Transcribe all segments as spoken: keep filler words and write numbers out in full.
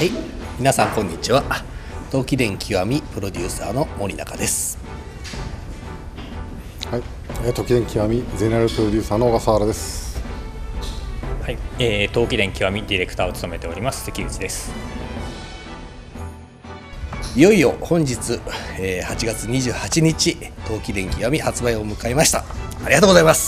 はい、皆さんこんにちは。陶器伝極みプロデューサーの森中です。 はい、陶器伝極みゼネラルプロデューサーの小笠原です。 はい、えー、陶器伝極みディレクターを務めております関口です。 いよいよ本日、えー、はちがつにじゅうはちにち陶器伝極み発売を迎えました。ありがとうございます。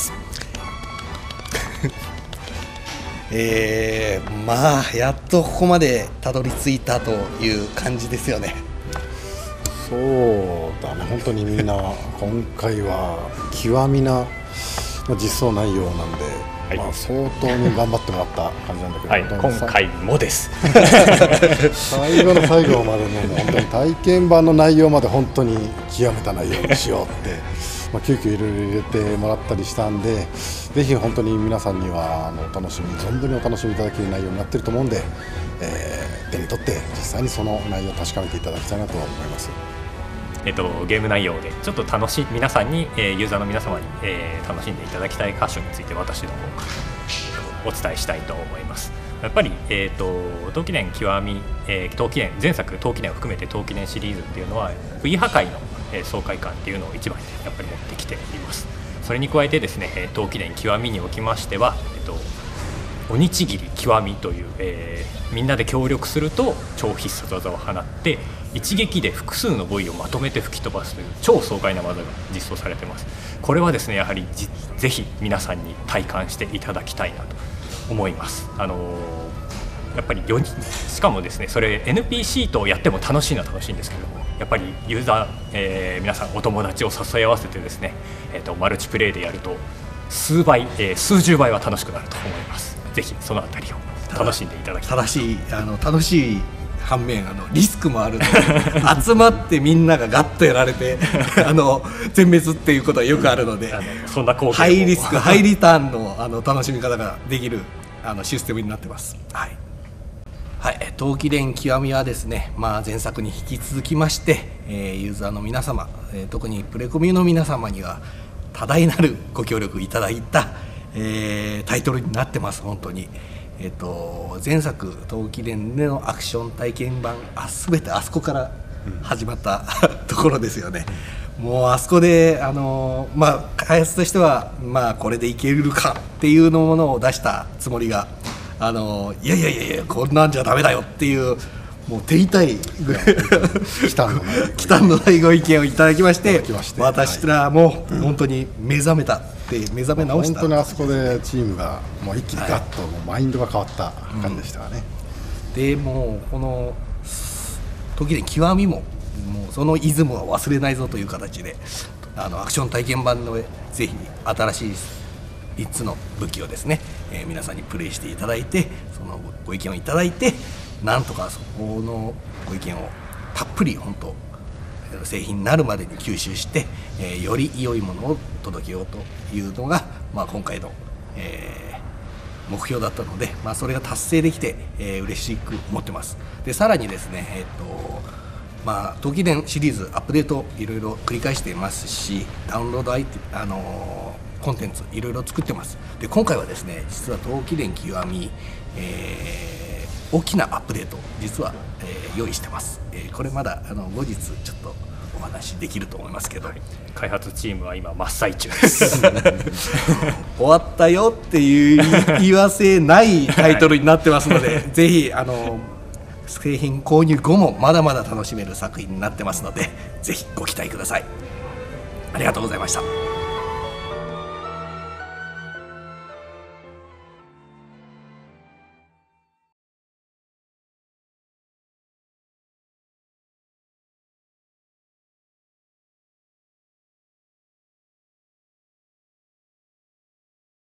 えー、まあやっとここまでたどり着いたという感じですよね。 そうだね、本当にみんな今回は極みな実装内容なんで、はい、まあ、相当に頑張ってもらった感じなんだけど、 はい、今回もです最後の最後までね、本当に体験版の内容まで本当に極めた内容にしようってまあ急遽いろいろ入れてもらったりしたんで、ぜひ本当に皆さんにはあのお楽しみ存分にお楽しみいただける内容になっていると思うんで、えー、手に取って実際にその内容を確かめていただきたいなと思います。 えっと、ゲーム内容でちょっと楽しい皆さんに、えー、ユーザーの皆様に、えー、楽しんでいただきたい箇所について私の方からお伝えしたいと思います。やっぱり、えーと、陶器伝極み、えー、陶器伝前作陶器伝を含めて陶器伝シリーズっていうのは V 破壊の、えー、爽快感っていうのを一番にやっぱり持ってきています。それに加えてですね、えー、陶器伝極みにおきましては、えーと、鬼ちぎり極みという、えー、みんなで協力すると超必殺技を放って一撃で複数の部位をまとめて吹き飛ばすという超爽快な技が実装されています。これはですね、やはりぜひ皆さんに体感していただきたいなと思います。あのー、やっぱりよにんしかもですね、それ エヌピーシー とやっても楽しいのは楽しいんですけども、やっぱりユーザー、えー、皆さんお友達を誘い合わせてですね、えーと、マルチプレイでやると数倍、えー、数十倍は楽しくなると思います。ぜひそのあたりを楽しんでいただきたい。 正しいあの楽しい反面、あのリスクもあるので集まってみんながガッとやられてあの全滅っていうことはよくあるので、あのそんな光景ハイリスクハイリターンの、あの楽しみ方ができるあのシステムになってます。はい、はい、陶器伝極みはですね、まあ、前作に引き続きまして、えー、ユーザーの皆様、えー、特にプレコミの皆様には多大なるご協力いただいた、えー、タイトルになってます。本当にえっと、前作陶器伝でのアクション体験版、あ全てあそこから始まった、うん、ところですよね。もうあそこであの、まあ、開発としては、まあ、これでいけるかっていうのものを出したつもりが、あのいやいやいやいやこんなんじゃダメだよっていう、もう手痛い忌憚のないご意見をいただきまして、私らも本当に目覚めたって目覚め直した。 本当にあそこでチームがもう一気にガッと、はい、もうマインドが変わった感じでしたね。 うん、でもうこの時で極みももうそのイズムは忘れないぞという形で、あのアクション体験版のぜひ新しいいっつの武器をですね、えー、皆さんにプレイしていただいて、そのご意見をいただいて、なんとかそこのご意見をたっぷり本当製品になるまでに吸収して、えー、より良いものを届けようというのが、まあ、今回の、えー、目標だったので、まあ、それが達成できて、えー、嬉しく思ってます。でさらにですね、えーとまあ、陶器伝シリーズアップデートいろいろ繰り返していますし、ダウンロードアイテム、あのー、コンテンツいろいろ作ってます。で今回はですね、実は陶器伝極み、えー大きなアップデート実は、えー、用意してます。えー、これまだあの後日ちょっとお話できると思いますけど、はい、 開発チームは今真っ最中です終わったよっていう言わせないタイトルになってますので、はい、ぜひあの製品購入後もまだまだ楽しめる作品になってますので、ぜひご期待ください。ありがとうございました。